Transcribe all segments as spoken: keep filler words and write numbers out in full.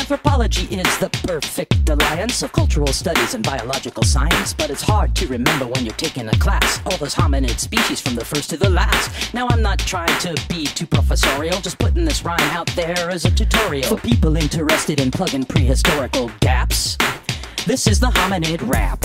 Anthropology is the perfect alliance of cultural studies and biological science, but it's hard to remember when you're taking a class all those hominid species from the first to the last. Now I'm not trying to be too professorial, just putting this rhyme out there as a tutorial for people interested in plugging prehistorical gaps. This is the Hominid Rap.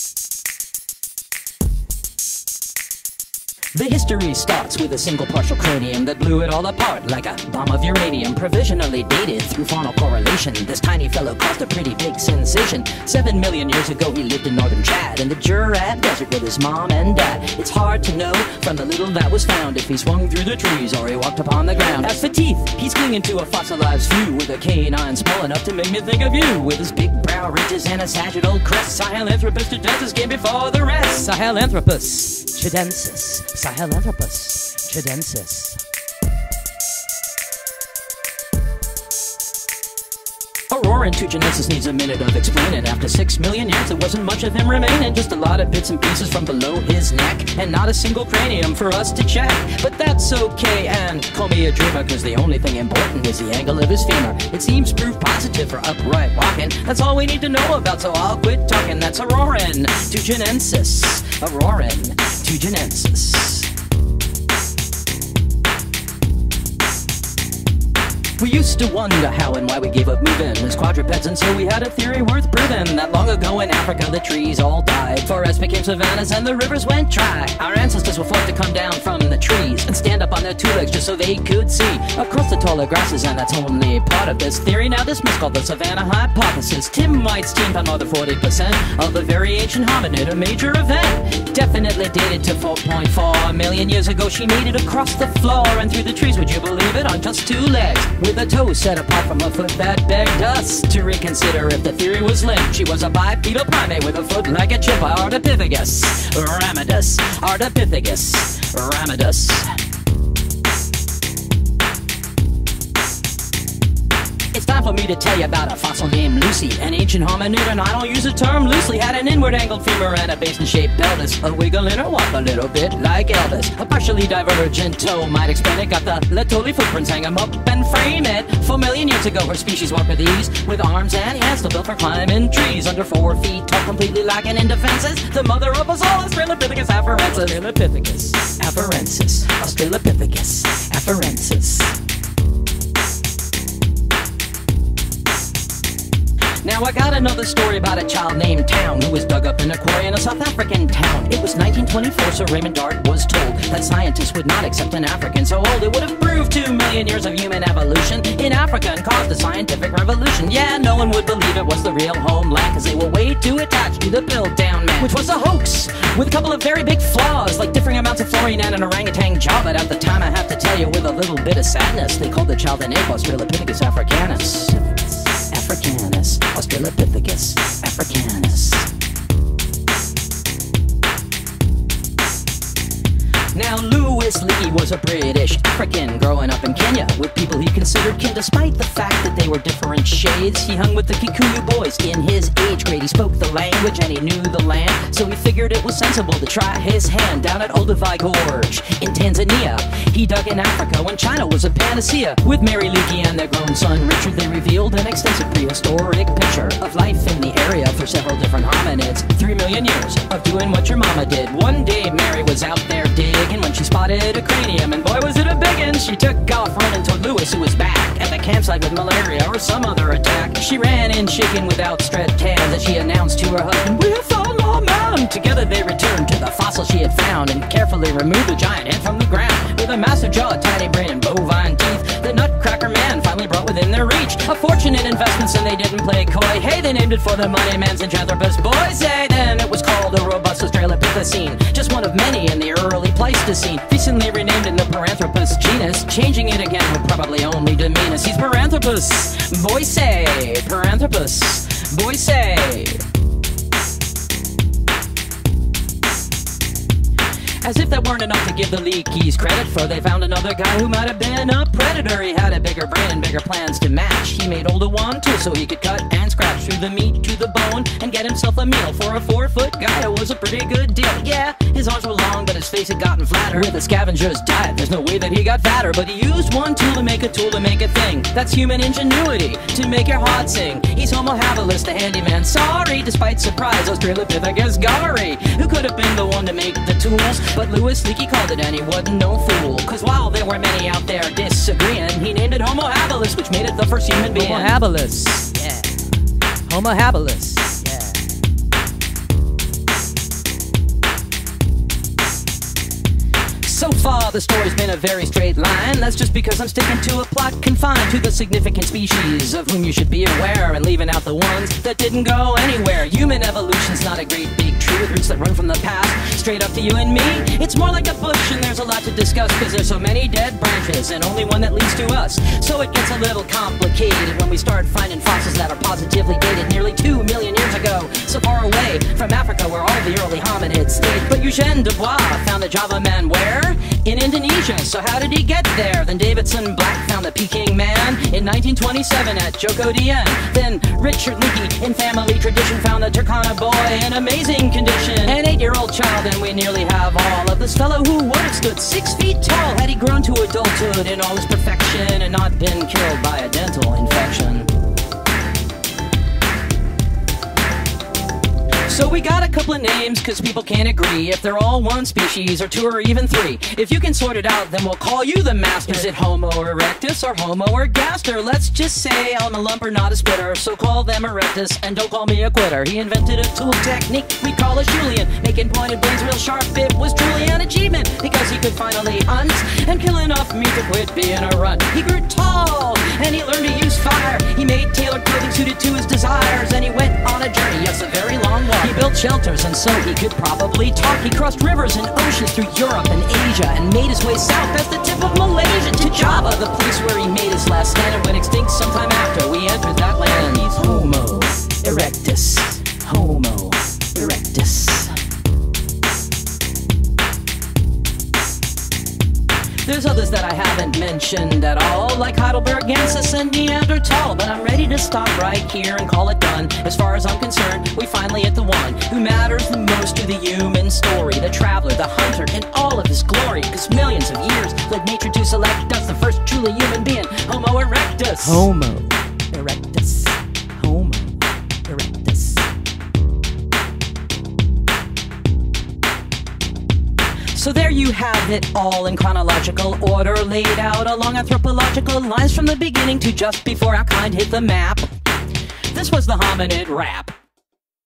The history starts with a single partial cranium that blew it all apart like a bomb of uranium, provisionally dated through faunal correlation. This tiny fellow caused a pretty big sensation. Seven million years ago he lived in northern Chad in the Djurab desert with his mom and dad. It's hard to know from the little that was found if he swung through the trees or he walked upon the ground. As for teeth, he's clinging to a fossilized view with a canine small enough to make me think of you. With his big brow ridges and a sagittal crest, Sahelanthropus tugenensis came before the rest. Sahelanthropus tugenensis. Sahelanthropus tugenensis. Orrorin tugenensis needs a minute of explaining. After six million years, there wasn't much of him remaining. Just a lot of bits and pieces from below his neck, and not a single cranium for us to check. But that's okay, and call me a dreamer, cause the only thing important is the angle of his femur. It seems proof positive for upright walking. That's all we need to know about, so I'll quit talking. That's Orrorin tugenensis. Orrorin tugenensis. We used to wonder how and why we gave up moving as quadrupeds, and so we had a theory worth proving that long ago in Africa the trees all died, forests became savannas and the rivers went dry. Our ancestors were forced to come down from the trees and stand up on their two legs just so they could see across the taller grasses, and that's only part of this theory now dismissed called the Savannah Hypothesis. Tim White's team found more than forty percent of the very ancient hominid, a major event. Definitely dated to four point four million years ago. She made it across the floor and through the trees, would you believe it, on just two legs, with a toe set apart from a foot that begged us to reconsider if the theory was linked. She was a bipedal primate with a foot like a chip. Australopithecus, Ramidus, Australopithecus, Ramidus. It's time for me to tell you about a fossil named Lucy, an ancient hominid, and I don't use the term loosely. Had an inward angled femur and a basin-shaped pelvis, a wiggle in her walk a little bit like Elvis. A partially divergent toe might explain it. Got the Letoli footprints, hang 'em up and frame it. Four million years ago her species walked with ease, with arms and hands still built for climbing trees. Under four feet tall, completely lacking in defenses, the mother of us all, Australopithecus afarensis. Australopithecus afarensis. Australopithecus afarensis. Now I got another story about a child named Town who was dug up in a quarry in a South African town. It was nineteen twenty-four, so Raymond Dart was told that scientists would not accept an African so old. It would have proved two million years of human evolution in Africa and caused a scientific revolution. Yeah, no one would believe it was the real homeland, cause they were way too attached to the Piltdown man, which was a hoax with a couple of very big flaws, like differing amounts of fluorine and an orangutan jaw. But at the time, I have to tell you with a little bit of sadness, they called the child an ape, Australopithecus africanus. Africanus, Australopithecus africanus. Now Louis Leakey was a British African growing up in Kenya with people he considered kin, despite the fact that they were different shades. He hung with the Kikuyu boys in his age grade. He spoke the language and he knew the land, so he figured it was sensible to try his hand down at Olduvai Gorge in Tanzania. He dug in Africa when China was a panacea. With Mary Leakey and their grown son Richard, they revealed an extensive prehistoric picture of life in the area for several different hominids. Three million years of doing what your mama did. One day Mary was out there digging when she spotted a cranium, and boy was it a biggin'. She took off running toward Louis, who was back at the campsite with malaria or some other attack. She ran in shaking with outstretched hands as she announced to her husband, "We have found our man." Together they returned to the fossil she had found and carefully removed the giant head from the ground. With a massive jaw, a tiny brain, and bovine teeth, the Nutcracker man finally brought within their reach. A fortunate investment, and they didn't play coy. Hey, they named it for the money man's Anthropus boisei. Then it was called a robust Australopithecine, just one of many in the early Pleistocene. Recently renamed in the Paranthropus genus, changing it again would probably only demean us. He's Paranthropus boisei. Paranthropus boisei. As if that weren't enough to give the Leakeys credit for, they found another guy who might have been a predator. He had a bigger brain and bigger plans to match. He made Olduvai too, so he could cut and scratch through the meat to the bone and get himself a meal. For a four-foot guy, it was a pretty good deal. Yeah, his arms were long, but his face had gotten flatter. With a scavenger's diet, there's no way that he got fatter. But he used one tool to make a tool to make a thing. That's human ingenuity, to make your heart sing. He's Homo habilis, the handyman. Sorry, despite surprise, Australopithecus Gorge, who could have been the one to make the tools. But Louis Leakey called it and he wasn't no fool. Cause while there were many out there disagreeing, he named it Homo habilis, which made it the first human being. Homo habilis. Yeah. Homo habilis. Yeah. So far, the story's been a very straight line. That's just because I'm sticking to a plot confined to the significant species of whom you should be aware, and leaving out the ones that didn't go anywhere. Human evolution's not a great big tree with roots that run from the past straight up to you and me. It's more like a bush, and there's a lot to discuss because there's so many dead branches and only one that leads to us. So it gets a little complicated when we start finding fossils that are positively dated nearly two million years ago, so far away from Africa where all the early hominids stayed. But Eugène Dubois found the Java man where? In Indonesia. So how did he get there? Then Davidson Black found the Peking man in nineteen twenty-seven at Joko Dien. Then Richard Leakey in family tradition found the Turkana boy in amazing condition. An eight-year-old child, and we nearly have all of this fellow who would have stood six feet tall had he grown to adulthood in all his perfection and not been killed by a dental infection. So we got a couple of names cause people can't agree if they're all one species or two or even three. If you can sort it out, then we'll call you the master. Is it Homo erectus or Homo ergaster? Let's just say I'm a lumper, not a splitter, so call them erectus and don't call me a quitter. He invented a tool technique we call a Julian, making pointed blades real sharp. It was truly an achievement because he could finally hunt and kill enough meat to quit being a runt. He grew tall and he learned to use fire. He made tailored clothing suited to his desires, and he went on a journey, yes, a very long walk. He built shelters and so he could probably talk. He crossed rivers and oceans through Europe and Asia and made his way south past the tip of Malaysia to Java, the place where he made his last stand and went extinct sometime after we entered that land. He's Homo erectus. Homo erectus. There's others that I haven't mentioned at all, like Heidelbergensis and Neanderthal, but I'm ready to stop right here and call it done. As far as I'm concerned, we finally hit the one who matters the most to the human story, the traveler, the hunter, in all of his glory, because millions of years led nature to select us, the first truly human being, Homo erectus. Homo erectus. Homo erectus. So there you have it all in chronological order, laid out along anthropological lines from the beginning to just before our kind hit the map. This was the Hominid Rap.